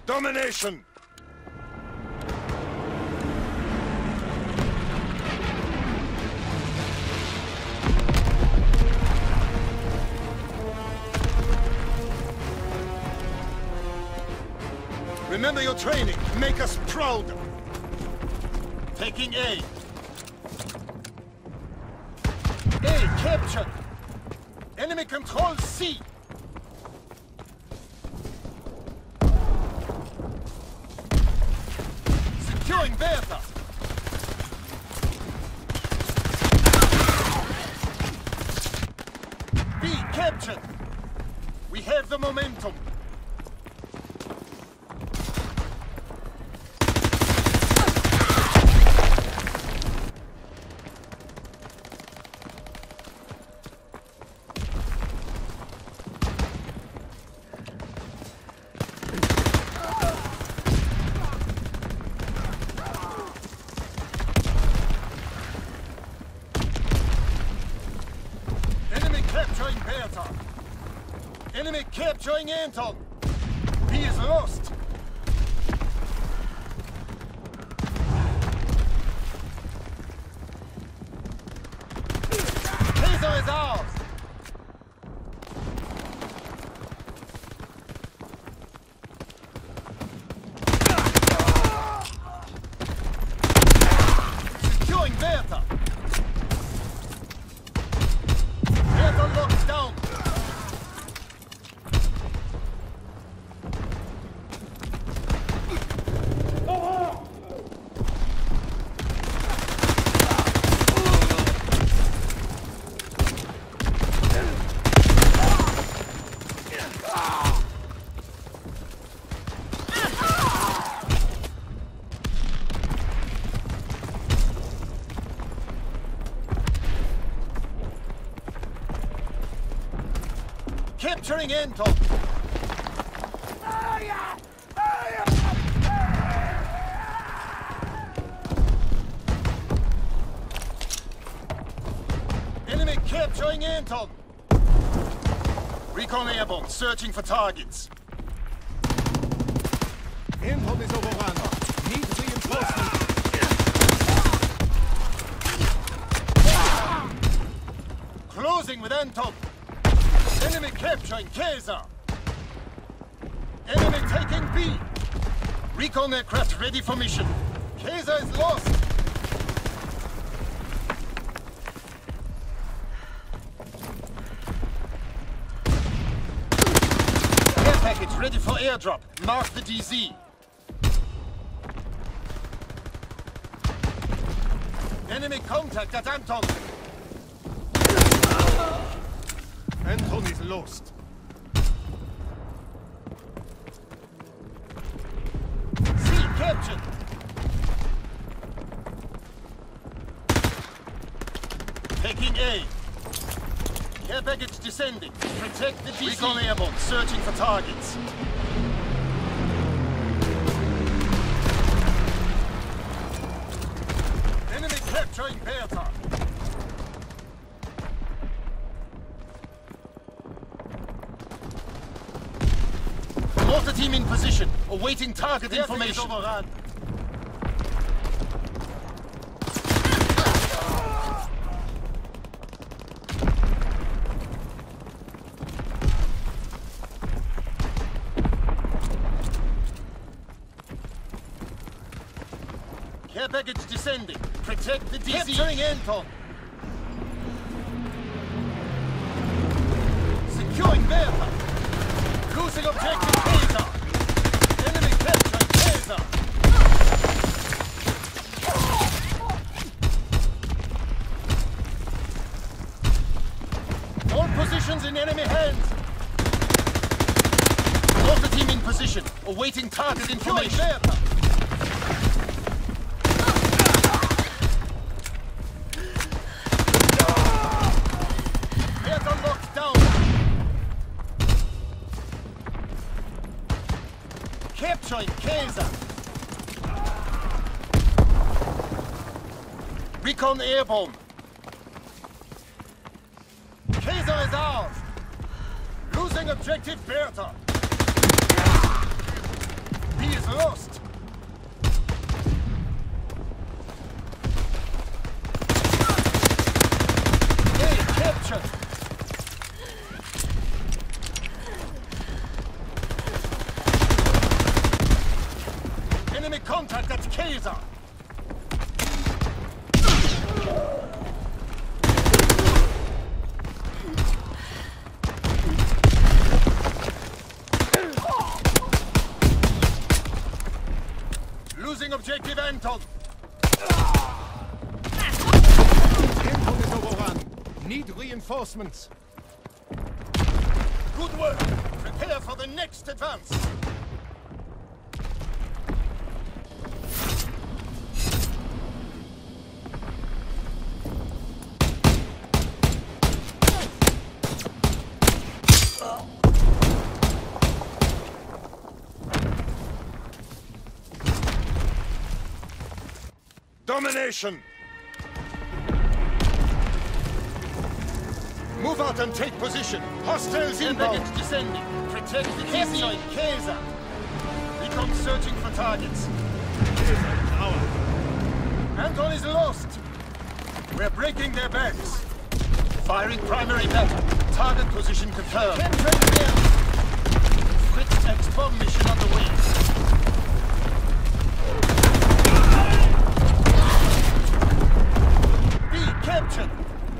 Domination! Remember your training. Make us proud. Taking A. A captured. Enemy controls C. Securing Bertha. B captured. We have the momentum. Capturing Bertha. Enemy capturing Anton. He is lost. Kaiser is ours. Securing Bertha. Locks down. Capturing Anton. Enemy capturing Anton. Recon airborne, searching for targets. Anton is overrun. Need reinforcement. Closing with Anton. Enemy capturing Kaiser. Enemy taking B. Recon aircraft ready for mission. Kaiser is lost. Air package ready for airdrop. Mark the DZ. Enemy contact at Anton. Anton is lost. C captured. Taking A. Care package descending. Protect the DC. Recon airborne, searching for targets. Enemy capturing Bertha. Mortar team in position, awaiting target information. Overrun. Care package descending. Protect the DC. Capturing Anton. Securing Bertha. Losing objective Kaiser. Enemy capturing Kaiser. All positions in enemy hands. Mortar team in position, awaiting target information. Bertha locked down. Capturing Kaiser. Recon airborne. Kaiser is ours. Losing objective Bertha. B is lost. A captured. Enemy contact at Kaiser. Losing objective Anton. Anton is overrun. Need reinforcements. Good work. Prepare for the next advance. Domination! Move out and take position. Hostiles inbound. Package descending. Protect the Kaiser. Kaiser. Recon searching for targets. Anton is lost. We're breaking their backs. Firing primary battle. Target position confirmed. Fritz X-bomb mission on the way. Captured!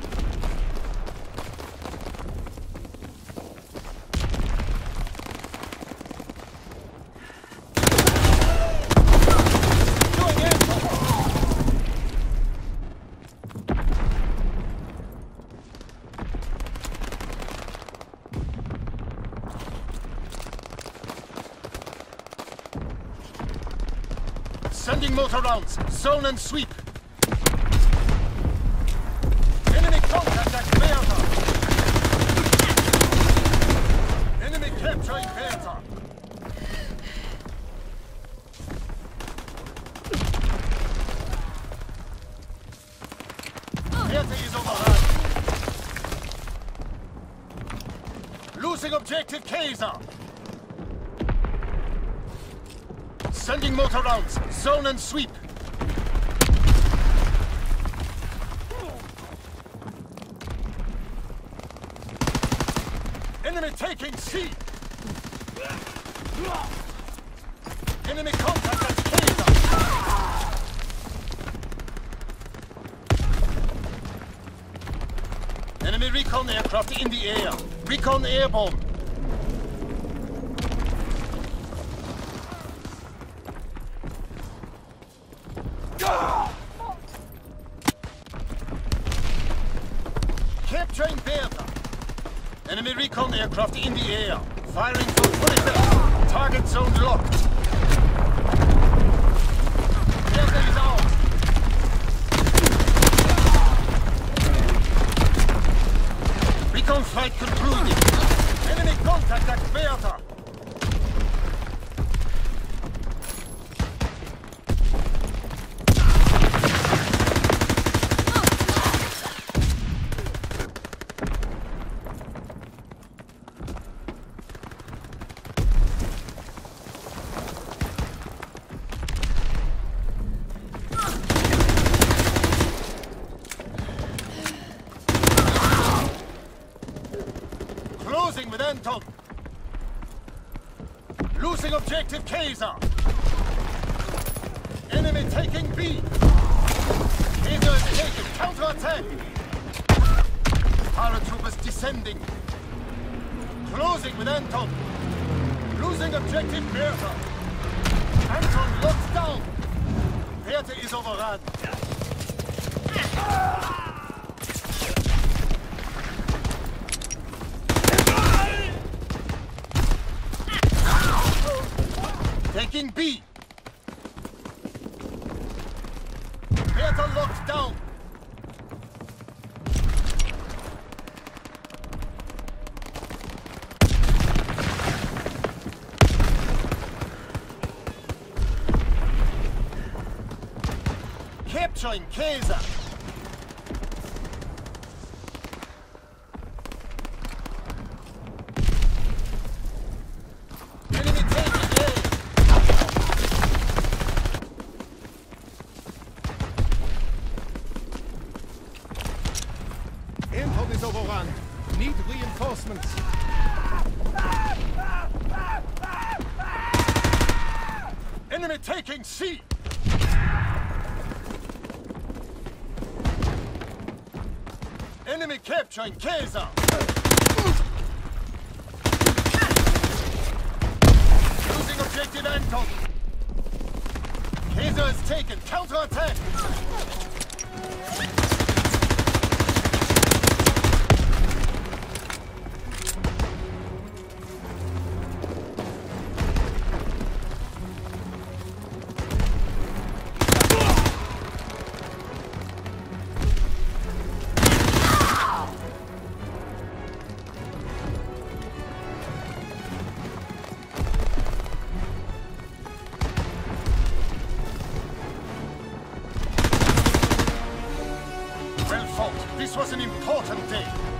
Going in! Sending mortar rounds. Zone and sweep. Contact at Bertha! Enemy capturing Bertha! Bertha is overrun! Losing objective Kaiser! Sending mortar rounds! Zone and sweep! Enemy taking C! Enemy contact at Kaiser! Enemy recon aircraft in the air. Recon airborne. Capturing Bertha. Enemy recon aircraft in the air. Firing for full effect. Target zone locked. Bertha is out. Recon flight concluded. Enemy contact at Bertha. Closing with Anton. Losing objective Kaiser. Enemy taking B. Kaiser is taken. Counter-attack. Paratroopers descending. Closing with Anton. Losing objective Bertha. Anton locked down. Bertha is overrun. Taking B. Bertha locked down. Capturing Kaiser. Enemy taking A. is overrun. Need reinforcements. Enemy taking C! Enemy capturing Kaiser! Losing objective Anton! Kaiser is taken! Counter-attack! Well fought. This was an important day.